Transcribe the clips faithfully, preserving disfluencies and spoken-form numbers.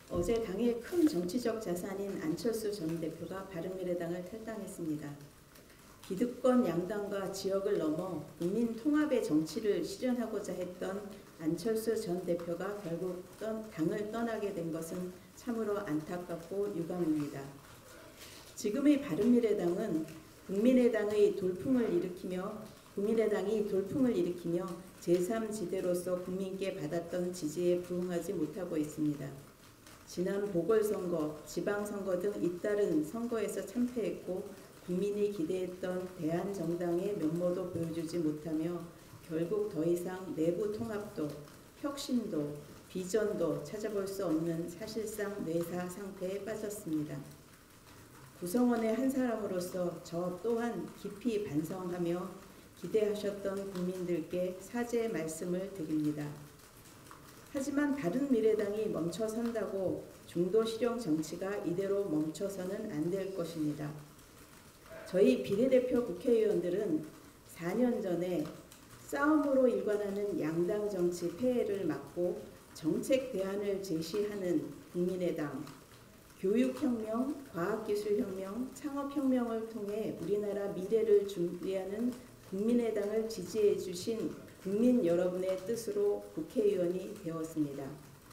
어제 당의 큰 정치적 자산인 안철수 전 대표가 바른미래당을 탈당했습니다. 기득권 양당과 지역을 넘어 국민 통합의 정치를 실현하고자 했던 안철수 전 대표가 결국 당을 떠나게 된 것은 참으로 안타깝고 유감입니다. 지금의 바른미래당은 국민의당의 돌풍을 일으키며 국민의당이 돌풍을 일으키며 제삼 지대로서 국민께 받았던 지지에 부응하지 못하고 있습니다. 지난 보궐선거, 지방선거 등 잇따른 선거에서 참패했고 국민이 기대했던 대한정당의 면모도 보여주지 못하며 결국 더 이상 내부 통합도, 혁신도, 비전도 찾아볼 수 없는 사실상 뇌사 상태에 빠졌습니다. 구성원의 한 사람으로서 저 또한 깊이 반성하며 기대하셨던 국민들께 사죄의 말씀을 드립니다. 하지만 바른미래당이 멈춰선다고 중도 실용 정치가 이대로 멈춰서는 안 될 것입니다. 저희 비례대표 국회의원들은 사 년 전에 싸움으로 일관하는 양당 정치 폐해를 막고 정책 대안을 제시하는 국민의당, 교육혁명, 과학기술혁명, 창업혁명을 통해 우리나라 미래를 준비하는 국민의당을 지지해 주신 국민 여러분의 뜻으로 국회의원이 되었습니다.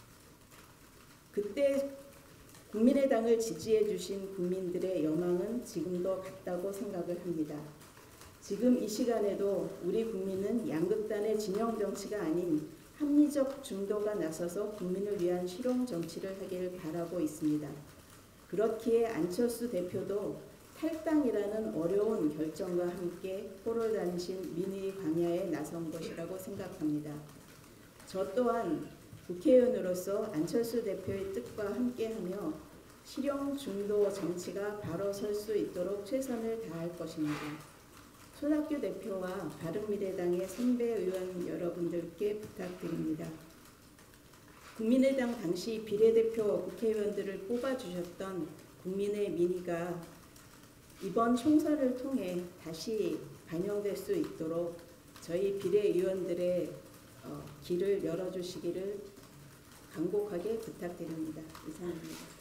그때 국민의당을 지지해 주신 국민들의 여망은 지금도 같다고 생각을 합니다. 지금 이 시간에도 우리 국민은 양극단의 진영 정치가 아닌 합리적 중도가 나서서 국민을 위한 실용 정치를 하길 바라고 있습니다. 그렇기에 안철수 대표도 탈당이라는 어려운 결정과 함께 포를 다니신 민의 광야에 나선 것이라고 생각합니다. 저 또한 국회의원으로서 안철수 대표의 뜻과 함께하며 실용 중도 정치가 바로 설 수 있도록 최선을 다할 것입니다. 손학규 대표와 바른미래당의 선배 의원 여러분들께 부탁드립니다. 국민의당 당시 비례대표 국회의원들을 뽑아주셨던 국민의 민의가 이번 총선을 통해 다시 반영될 수 있도록 저희 비례의원들의 어, 길을 열어주시기를 간곡하게 부탁드립니다. 이상입니다.